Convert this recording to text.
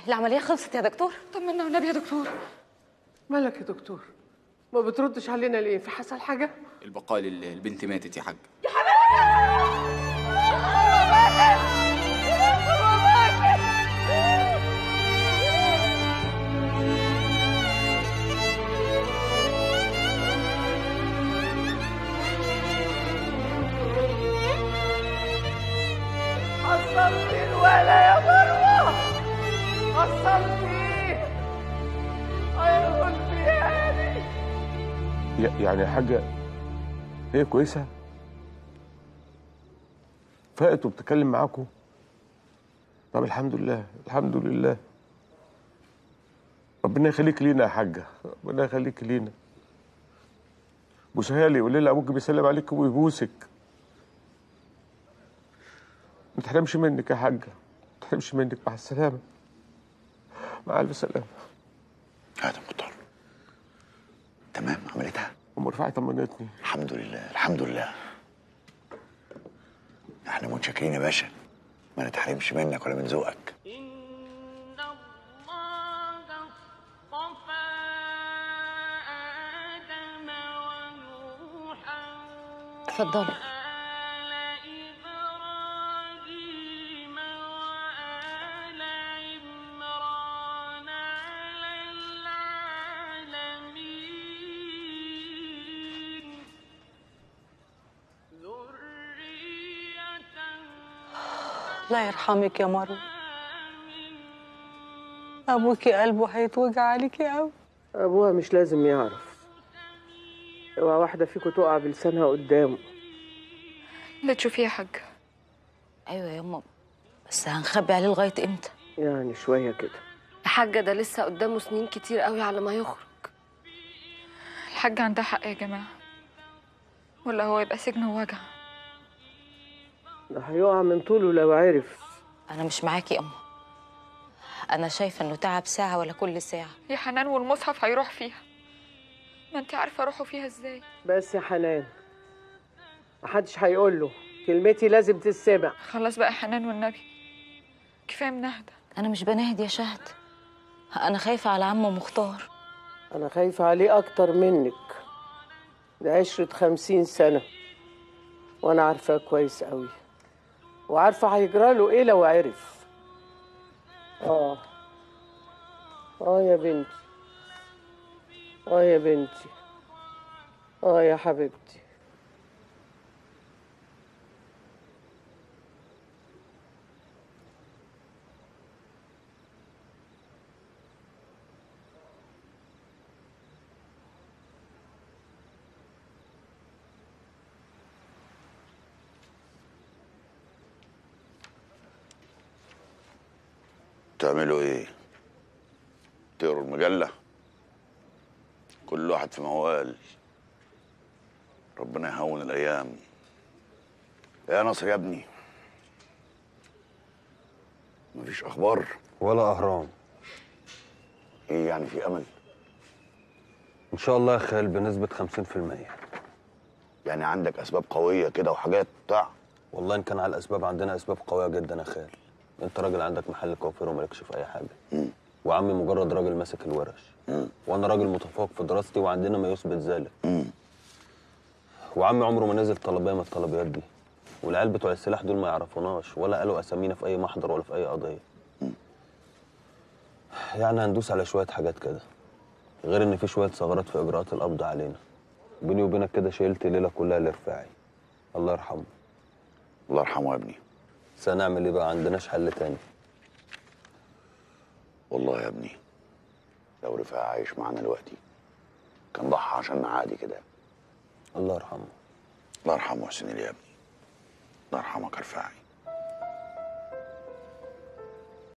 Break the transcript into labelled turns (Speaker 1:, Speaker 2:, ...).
Speaker 1: العملية خلصت يا دكتور؟
Speaker 2: طمنا والنبي يا دكتور.
Speaker 3: مالك يا دكتور؟ ما بتردش علينا ليه؟ في حصل حاجة؟
Speaker 4: البقاء لله، البنت ماتت يا حاج.
Speaker 2: يا حبيبي
Speaker 3: حصلتي الولا يا مروة، حصلتيه. هيدخل فيها
Speaker 5: يعني حاجة هي كويسة؟ فاقت وبتتكلم معاكم؟ طب الحمد لله الحمد لله. ربنا يخليك لينا يا حاجة، ربنا يخليك لينا. بوسها لي، قولي لها ابوك بيسلم عليك ويبوسك. ما تحرمش منك يا حاجة، ما تحرمش منك. مع السلامة، مع ألف سلامة.
Speaker 6: هذا مختار تمام عملتها؟
Speaker 5: أم رفاعي طمنتني.
Speaker 6: الحمد لله الحمد لله. احنا متشكرين يا باشا، ما نتحرمش منك ولا من ذوقك.
Speaker 1: اتفضلي. الله يرحمك يا مروة، أبوكي قلبه هيتوجع عليكي أوي.
Speaker 3: أبوها مش لازم يعرف، اوعى واحدة فيكم تقع بلسانها قدامه.
Speaker 2: لا تشوفي يا حاج.
Speaker 1: أيوة يا ماما، بس هنخبي عليه لغاية إمتى؟
Speaker 3: يعني شوية كده
Speaker 7: يا حاجة، ده لسه قدامه سنين كتير قوي على ما يخرج.
Speaker 2: الحاج عندها حق يا جماعة، ولا هو يبقى سجن ووجع.
Speaker 3: ده هيقع من طوله لو عرف.
Speaker 1: أنا مش معاكي يا أما، أنا شايفة إنه تعب ساعة ولا كل ساعة.
Speaker 2: يا حنان، والمصحف هيروح فيها، ما أنت عارفة أروحوا فيها إزاي.
Speaker 3: بس يا حنان، محدش هيقول له، كلمتي لازم تتسمع.
Speaker 2: خلاص بقى يا حنان والنبي، كفاية منهدة.
Speaker 1: أنا مش بنهد يا شهد، أنا خايفة على عمو مختار.
Speaker 3: أنا خايفة عليه أكتر منك، ده عشرة 50 سنة وأنا عارفاه كويس قوي، وعارفة هيجراله إيه لو عرف. يا بنتي، يا بنتي، يا حبيبتي.
Speaker 6: تعملوا ايه؟ تقروا المجلة؟ كل واحد في موال. ربنا يهون الأيام. يا ناصر يا ابني، مفيش أخبار؟
Speaker 8: ولا أهرام.
Speaker 6: ايه يعني، في أمل؟
Speaker 8: إن شاء الله يا خال بنسبة 50%.
Speaker 6: يعني عندك أسباب قوية كده وحاجات بتاع؟
Speaker 8: والله إن كان على الأسباب، عندنا أسباب قوية جدا يا خال. أنت راجل عندك محل كوافير ومالكش في أي حاجة. وعمي مجرد راجل ماسك الورش. وأنا راجل متفوق في دراستي وعندنا ما يثبت ذلك. وعمي عمره ما نزل طلبية من الطلبيات دي. والعيال بتوع السلاح دول ما يعرفوناش ولا قالوا أسامينا في أي محضر ولا في أي قضية. يعني هندوس على شوية حاجات كده، غير إن في شوية ثغرات في إجراءات القبض علينا. بيني وبينك كده شيلت الليلة كلها لرفاعي، الله يرحمه.
Speaker 6: الله يرحمه يا ابني.
Speaker 8: بس هنعمل ايه بقى؟ عندناش حل تاني.
Speaker 6: والله يا ابني لو رفاعي عايش معانا دلوقتي كان ضحى عشان عادي كده.
Speaker 8: الله يرحمه.
Speaker 6: الله يرحمه يا حسين يا ابني، الله يرحمك يا رفاعي.